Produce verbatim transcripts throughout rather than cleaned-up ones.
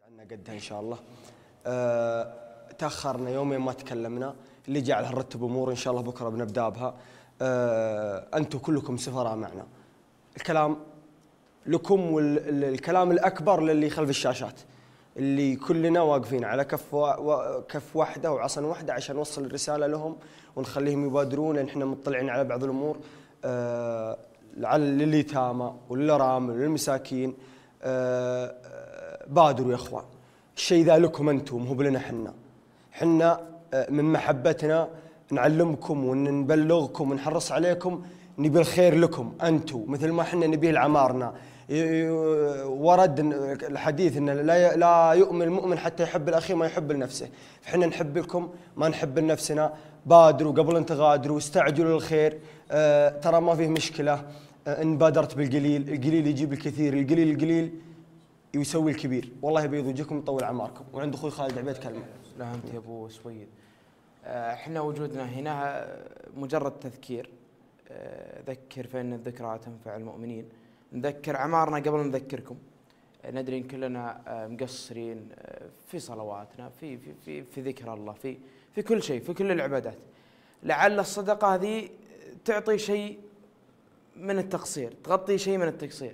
عنا قدها إن شاء الله. أه تأخرنا يومين ما تكلمنا، اللي جعل هنرتب أمور إن شاء الله بكرة بنبدأ بها. أه أنتم كلكم سفراء معنا، الكلام لكم والكلام الأكبر للي خلف الشاشات، اللي كلنا واقفين على كف و... كف واحدة وعصا واحدة عشان نوصل الرسالة لهم ونخليهم يبادرون، لأن احنا مطلعين على بعض الأمور أه لليتامى وللأرامل وللمساكين. أه بادروا يا اخوان، الشيء ذا لكم انتم مو لنا حنا. حنا من محبتنا نعلمكم ونبلغكم ونحرص عليكم، نبي الخير لكم انتم مثل ما حنا نبيه لعمارنا. ورد الحديث ان لا لا يؤمن المؤمن حتى يحب الاخي ما يحب لنفسه، فحنا نحب لكم ما نحب لنفسنا. بادروا قبل ان تغادروا، استعجلوا للخير. أه ترى ما فيه مشكله ان بادرت بالقليل، القليل يجيب الكثير، القليل القليل يسوي الكبير. والله بيض وجهكم ويطول اعماركم. وعند اخوي خالد عبيد كلمه. لا انت يا ابو سويد، احنا وجودنا هنا مجرد تذكير. ذكر فان الذكرى تنفع المؤمنين. نذكر عمارنا قبل ما نذكركم. ندري ان كلنا مقصرين في صلواتنا، في في في, في ذكر الله، في في كل شيء، في كل العبادات. لعل الصدقه هذه تعطي شيء من التقصير، تغطي شيء من التقصير.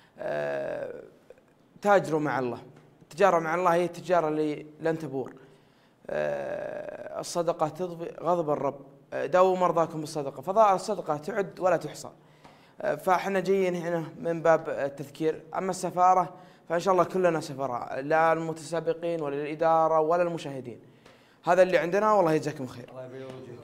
تاجروا مع الله، التجارة مع الله هي التجارة اللي لن تبور. أه الصدقة تضفي غضب الرب. أه داووا مرضاكم بالصدقة، فضاء الصدقة تعد ولا تحصى. أه فاحنا جايين هنا من باب التذكير. أما السفارة فإن شاء الله كلنا سفراء، لا المتسابقين ولا الإدارة ولا المشاهدين. هذا اللي عندنا، والله يجزاكم خير.